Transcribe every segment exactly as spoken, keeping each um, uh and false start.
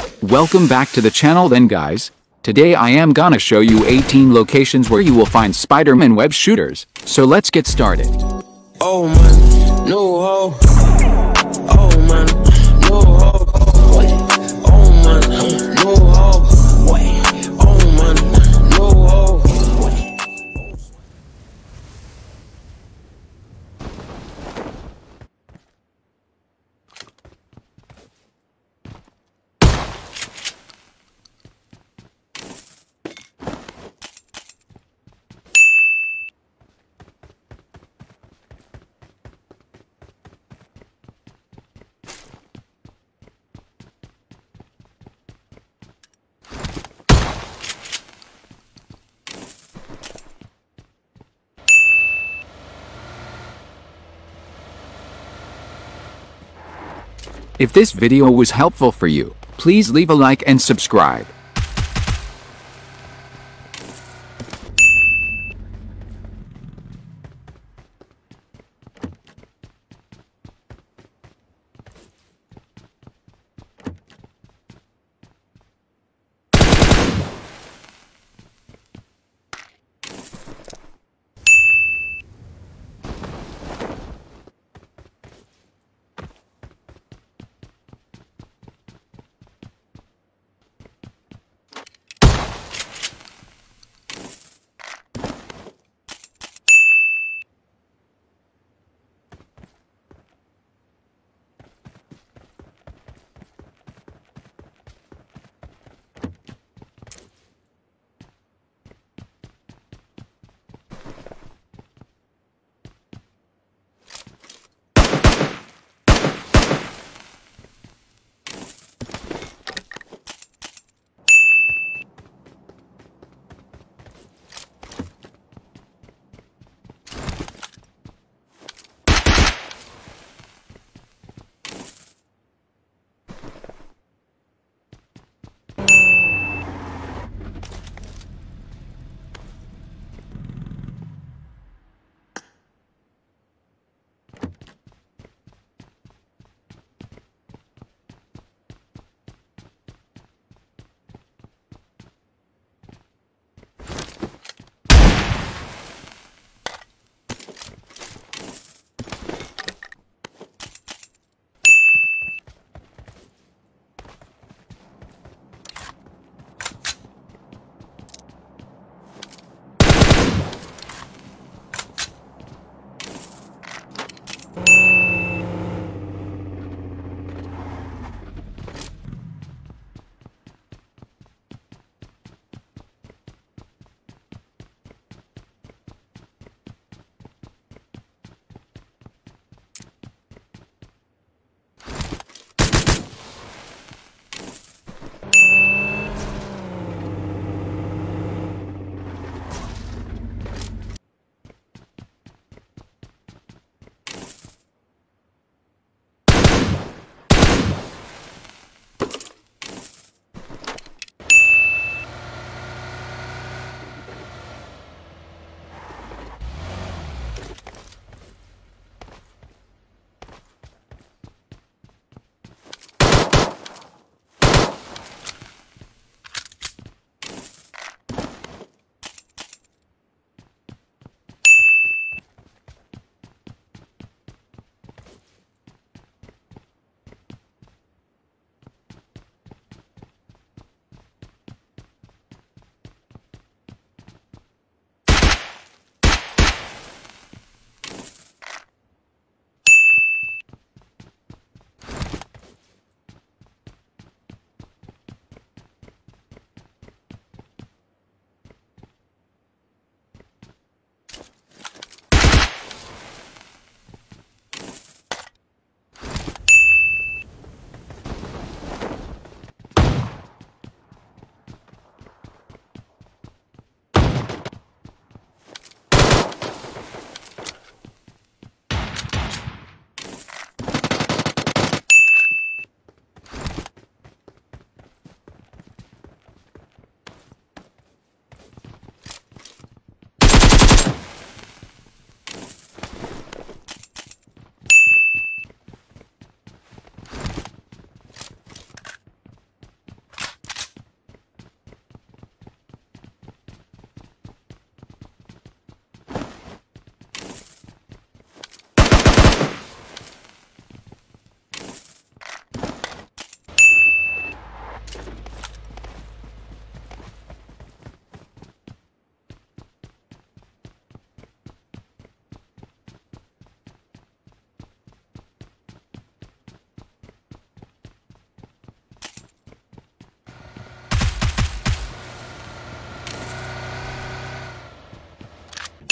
Welcome back to the channel then guys. Today I am gonna show you eighteen locations where you will find Spider-Man web shooters. So let's get started. Oh man, no ho. Oh man, no ho. Oh man, no ho. Oh man, no ho. If this video was helpful for you, please leave a like and subscribe.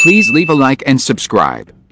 Please leave a like and subscribe.